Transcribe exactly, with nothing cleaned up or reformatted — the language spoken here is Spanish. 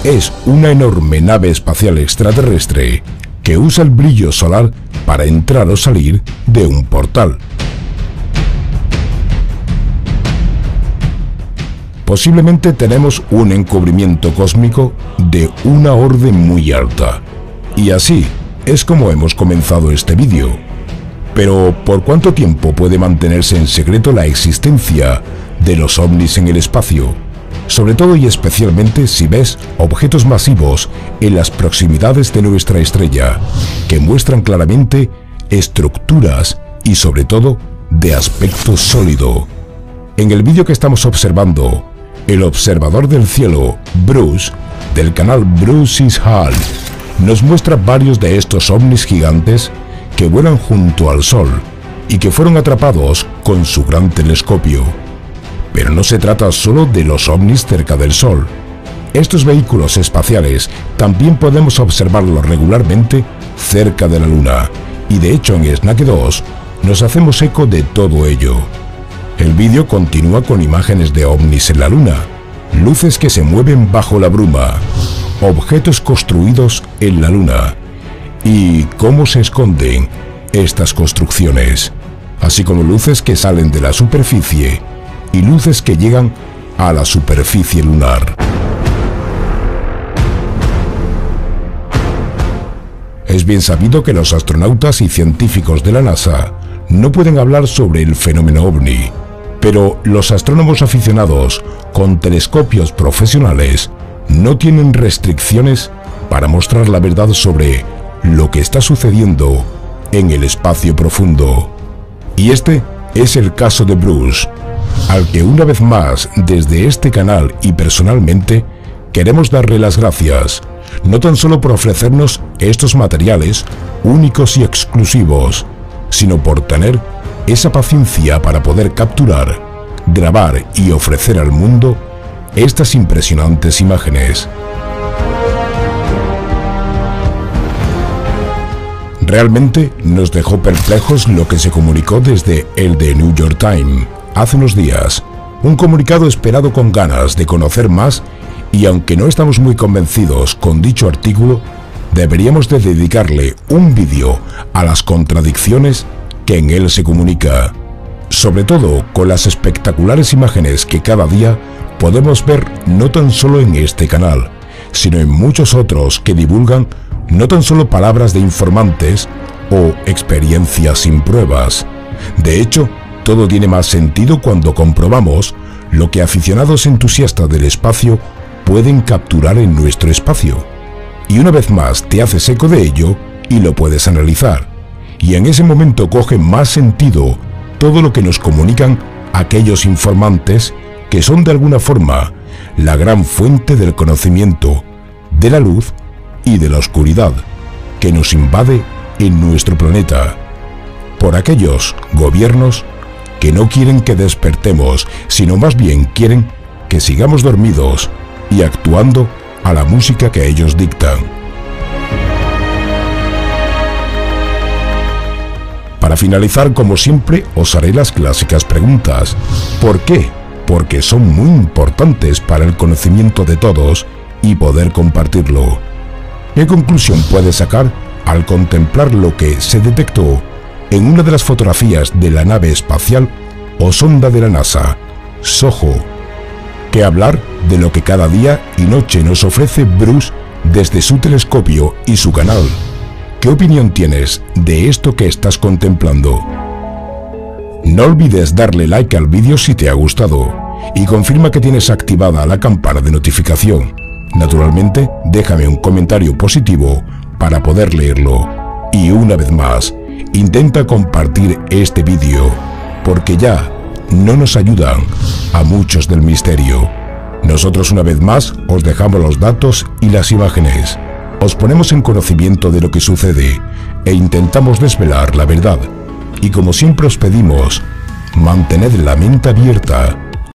Es una enorme nave espacial extraterrestre que usa el brillo solar para entrar o salir de un portal. Posiblemente tenemos un encubrimiento cósmico de una orden muy alta. Y así es como hemos comenzado este vídeo. Pero ¿por cuánto tiempo puede mantenerse en secreto la existencia de los ovnis en el espacio? Sobre todo y especialmente si ves objetos masivos en las proximidades de nuestra estrella, que muestran claramente estructuras y sobre todo de aspecto sólido. En el vídeo que estamos observando, el observador del cielo, Bruce, del canal Bruce is Hall, nos muestra varios de estos ovnis gigantes que vuelan junto al Sol y que fueron atrapados con su gran telescopio. Pero no se trata solo de los ovnis cerca del Sol. Estos vehículos espaciales también podemos observarlos regularmente cerca de la Luna, y de hecho en Snack dos nos hacemos eco de todo ello. El vídeo continúa con imágenes de ovnis en la Luna, luces que se mueven bajo la bruma, objetos construidos en la Luna y cómo se esconden estas construcciones, así como luces que salen de la superficie y luces que llegan a la superficie lunar. Es bien sabido que los astronautas y científicos de la NASA no pueden hablar sobre el fenómeno ovni, pero los astrónomos aficionados con telescopios profesionales no tienen restricciones para mostrar la verdad sobre lo que está sucediendo en el espacio profundo. Y este es el caso de Bruce, al que una vez más desde este canal y personalmente queremos darle las gracias, no tan solo por ofrecernos estos materiales únicos y exclusivos, sino por tener esa paciencia para poder capturar, grabar y ofrecer al mundo estas impresionantes imágenes. Realmente nos dejó perplejos lo que se comunicó desde el The New York Times hace unos días, un comunicado esperado con ganas de conocer más, y aunque no estamos muy convencidos con dicho artículo, deberíamos de dedicarle un vídeo a las contradicciones que en él se comunica, sobre todo con las espectaculares imágenes que cada día podemos ver no tan solo en este canal, sino en muchos otros que divulgan no tan solo palabras de informantes o experiencias sin pruebas. De hecho, todo tiene más sentido cuando comprobamos lo que aficionados entusiastas del espacio pueden capturar en nuestro espacio. Y una vez más te haces eco de ello y lo puedes analizar. Y en ese momento coge más sentido todo lo que nos comunican aquellos informantes que son de alguna forma la gran fuente del conocimiento, de la luz y de la oscuridad que nos invade en nuestro planeta, por aquellos gobiernos que no quieren que despertemos, sino más bien quieren que sigamos dormidos y actuando a la música que ellos dictan. Para finalizar, como siempre, os haré las clásicas preguntas. ¿Por qué? Porque son muy importantes para el conocimiento de todos y poder compartirlo. ¿Qué conclusión puedes sacar al contemplar lo que se detectó en una de las fotografías de la nave espacial o sonda de la NASA, SOHO? ¿Qué hablar de lo que cada día y noche nos ofrece Bruce desde su telescopio y su canal? ¿Qué opinión tienes de esto que estás contemplando? No olvides darle like al vídeo si te ha gustado y confirma que tienes activada la campana de notificación. Naturalmente, déjame un comentario positivo para poder leerlo. Y una vez más, intenta compartir este vídeo, porque ya no nos ayudan a muchos del misterio. Nosotros una vez más os dejamos los datos y las imágenes. Os ponemos en conocimiento de lo que sucede e intentamos desvelar la verdad. Y como siempre os pedimos, mantened la mente abierta